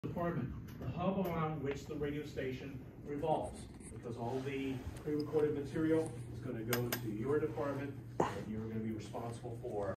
department, the hub around which the radio station revolves, because all the pre-recorded material is going to go to your department, and you're going to be responsible for